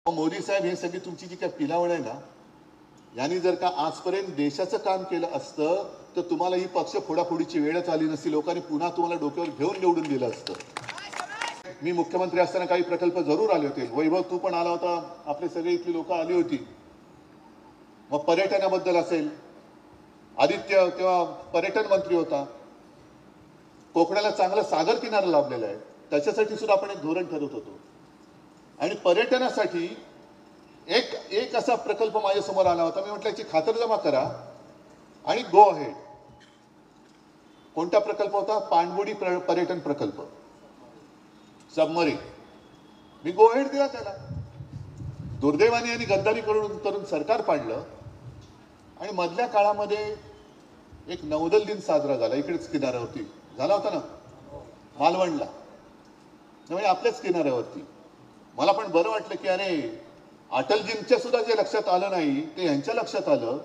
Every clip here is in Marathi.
मोदी साहेब हे सगळी तुमची जी काय पिलावळ आहे ना, यांनी जर का आजपर्यंत देशाचं काम केलं असतं तर तुम्हाला ही पक्ष फोडाफोडीची वेळच आली नसती. लोकांनी पुन्हा तुम्हाला डोक्यावर घेऊन निवडून दिलं असतं. मी मुख्यमंत्री असताना काही प्रकल्प जरूर आले होते. वैभव तू पण आला होता, आपले सगळे इथली लोक आली होती. मग पर्यटनाबद्दल असेल, आदित्य तेव्हा पर्यटन मंत्री होता. कोकणाला चांगला सागर किनारा लाभलेला आहे, त्याच्यासाठी सुद्धा आपण एक धोरण ठरवत होतो. आणि पर्यटनासाठी एक असा प्रकल्प माझ्या समोर आला होता. मी म्हटलं याची खातरजमा करा आणि गो अहेड. कोणता प्रकल्प होता? पाणबुडी पर्यटन प्रकल्प, सबमरीन. मी गो अहेड दिला त्याला. दुर्दैवाने यांनी गद्दारी करून सरकार पाडलं आणि मधल्या काळामध्ये एक नौदल दिन साजरा झाला. इकडेच किनाऱ्यावरती झाला होता ना, मालवणला, म्हणजे आपल्याच किनाऱ्यावरती. मला पण बरं वाटलं की अरे अटलजींच्या सुद्धा जे लक्षात आलं नाही ते यांच्या लक्षात आलं.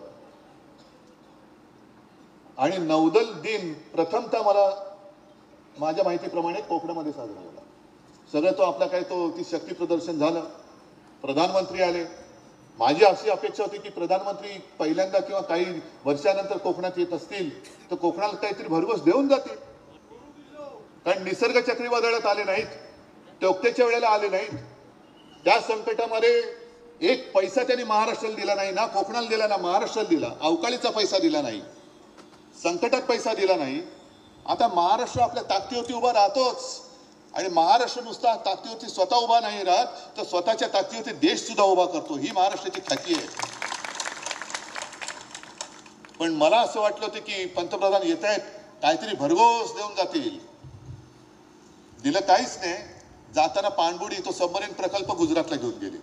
आणि नौदल दिन प्रथमतः मला माझ्या माहितीप्रमाणे कोकणामध्ये साजरा झाला. सगळं तो आपला काय तो ती शक्ती प्रदर्शन झालं. प्रधानमंत्री आले. माझी अशी अपेक्षा होती की प्रधानमंत्री पहिल्यांदा किंवा काही वर्षानंतर कोकणात येत असतील तर कोकणाला काहीतरी भरघोस देऊन जातील. कारण निसर्ग चक्रीवादळात आले नाहीत, टोकतेच्या वेळेला आले नाहीत. त्या संकटामध्ये एक पैसा त्यांनी महाराष्ट्राला दिला नाही, ना कोकणाला दिला ना महाराष्ट्राला दिला. अवकाळीचा पैसा दिला नाही, संकटात पैसा दिला नाही. आता महाराष्ट्र आपल्या ताकदीवरती उभा राहतोच. आणि महाराष्ट्र नुसता ताकदीवरती स्वतः उभा नाही राहत, तर स्वतःच्या ताकदीवरती देश सुद्धा उभा करतो. ही महाराष्ट्राची ख्याती आहे. पण मला असं वाटलं होतं की पंतप्रधान येत आहेत, काहीतरी भरघोस देऊन जातील. दिलं काहीच नाही. जाताना पाणबुडी तो सबमरीन प्रकल्प गुजरातला घेऊन गेले.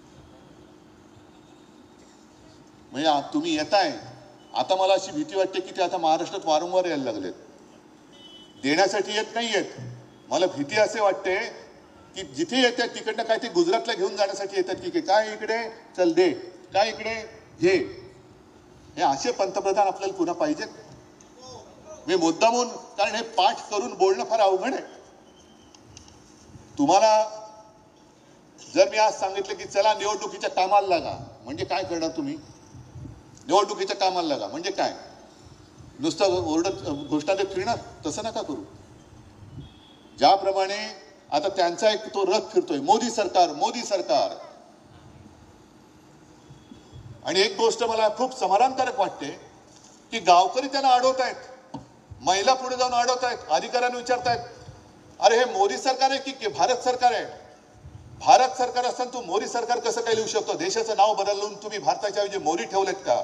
म्हणजे तुम्ही येताय, आता मला अशी भीती वाटते की ते आता महाराष्ट्रात वारंवार यायला लागलेत. देण्यासाठी येत नाही येत. मला भीती असे वाटते की जिथे येतात तिकडनं काय ते गुजरातला घेऊन जाण्यासाठी येतात की काय इकडे चल दे, काय इकडे घे. हे असे पंतप्रधान आपल्याला पुन्हा पाहिजेत. मी मुद्दामून, कारण हे पाठ करून बोलणं फार अवघड आहे. तुम्हाला जर मी आज सांगितलं की चला निवडणुकीच्या कामाला लागा, म्हणजे काय करणार तुम्ही? निवडणुकीच्या कामाला लागा म्हणजे काय? नुसतं ओरडत घोषणा देत फिरणार? तसं नका करू. ज्याप्रमाणे आता त्यांचा एक तो रथ फिरतोय, मोदी सरकार मोदी सरकार. आणि एक गोष्ट मला खूप समाधानकारक वाटते की गावकरी त्यांना अडवतायत, महिला पुढे जाऊन अडवतायत, अधिकाऱ्यांना विचारतायत अरे हे मोदी सरकार आहे की भारत सरकार आहे? भारत सरकार असताना तू मोदी सरकार कसं काय लिहू शकतो? देशाचं नाव बदलून तुम्ही भारताच्या ऐवजी मोदी ठेवलेत का?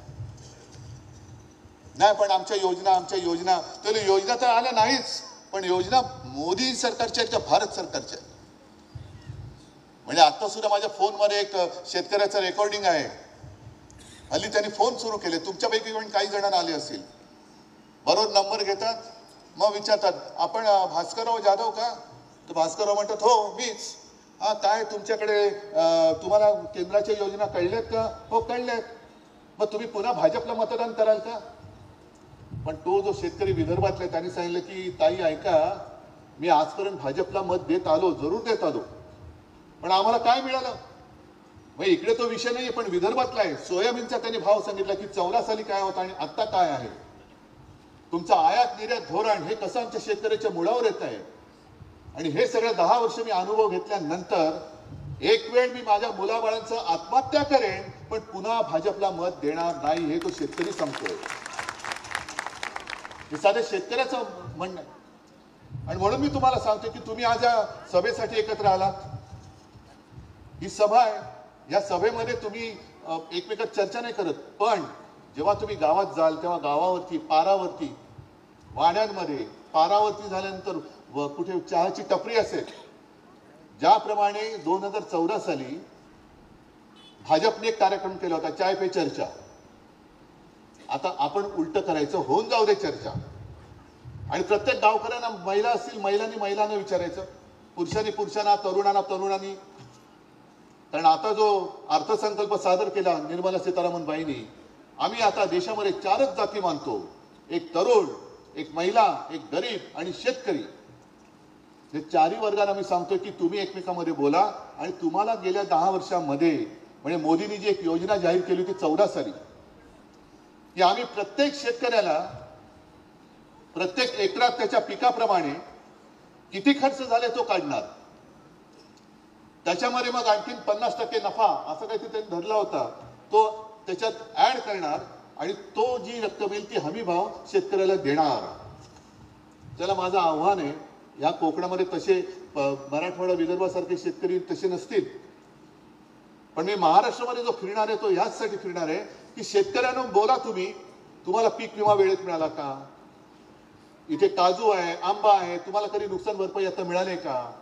नाही पण आमच्या योजना तर योजना तर आल्या नाहीच, पण योजना मोदी सरकारच्या आहेत का भारत सरकारच्या? म्हणजे आता सुद्धा माझ्या फोनवर एक शेतकऱ्याचं रेकॉर्डिंग आहे. हल्ली त्यांनी फोन सुरू केले. तुमच्यापैकी पण काही जणांना आले असतील. बरोबर नंबर घेतात, मग विचारतात आपण भास्करराव जाधव का? तर भास्करराव म्हणतात हो मीच. हा काय तुमच्याकडे तुम्हाला केंद्राच्या योजना कळल्यात का? हो कळल्यात. मग तुम्ही पुन्हा भाजपला मतदान कराल का? पण तो जो शेतकरी विदर्भातला त्यांनी सांगितलं की ताई ऐका, मी आजपर्यंत भाजपला मत देत आलो, जरूर देत आलो, पण आम्हाला काय मिळालं? मग इकडे तो विषय नाही, पण विदर्भातला आहे. सोयाबीनचा त्यांनी भाव सांगितला की 14 साली काय होता आणि आता काय आहे. तुमचं आयात निर्यात धोरण हे कसं आमच्या शेतकऱ्याच्या मुळावर येत आहे. आणि हे सगळं 10 वर्ष मी अनुभव घेतल्यानंतर एक वेळ मी माझ्या मुलाबाळांचं आत्महत्या करेन, पण पुन्हा भाजपला मत देणार नाही, हे तो शेतकरी सांगतोय. हे साधे शेतकऱ्याचं म्हणणं. आणि म्हणून मी तुम्हाला सांगतो की तुम्ही आज या सभेसाठी एकत्र आलात. ही सभा आहे, या सभेमध्ये तुम्ही एकमेकात चर्चा नाही करत, पण जेव्हा तुम्ही गावात जाल तेव्हा गावावरती, पारावरती, वाड्यांमध्ये पारावरती झाल्यानंतर कुठे चहाची टपरी असेल, ज्याप्रमाणे 2014 साली भाजपने एक कार्यक्रम केला होता, चाय पे चर्चा. आता आपण उलट करायचं, होऊन जाऊ दे चर्चा. आणि प्रत्येक गावकऱ्यांना, महिला असतील महिलांनी महिलांना विचारायचं, पुरुषांनी पुरुषांना, तरुणांना तरुणांनी. कारण आता जो अर्थसंकल्प सादर केला निर्मला सीतारामन बाईंनी, आम्ही आता देशामध्ये 4च जाती मानतो, एक तरुण, एक महिला, एक गरीब आणि शेतकरी. हे चारही वर्गांना मी सांगतोय की तुम्ही एकमेकांमध्ये बोला आणि तुम्हाला गेल्या 10 वर्षांमध्ये म्हणजे मोदींनी जी एक योजना जाहीर केली होती 14 साली की आम्ही प्रत्येक शेतकऱ्याला प्रत्येक एकरात त्याच्या पिकाप्रमाणे किती खर्च झाले तो काढणार, त्याच्यामध्ये मग आणखीन 50% नफा असं काहीतरी त्यांनी धरला होता तो त्याच्यात ऍड करणार आणि तो जी रक्कम येईल ती हमी भाव शेतकऱ्याला देणार. त्याला माझं आव्हान आहे, या कोकणामध्ये तसे मराठवाडा विदर्भासारखे शेतकरी तसे नसतील, पण मी महाराष्ट्रामध्ये जो फिरणार आहे तो याचसाठी फिरणार आहे की शेतकऱ्यांना बोला तुम्ही, तुम्हाला पीक विमा वेळेत मिळाला का, इथे काजू आहे, आंबा आहे, तुम्हाला कधी नुकसान भरपाई आता मिळाले का,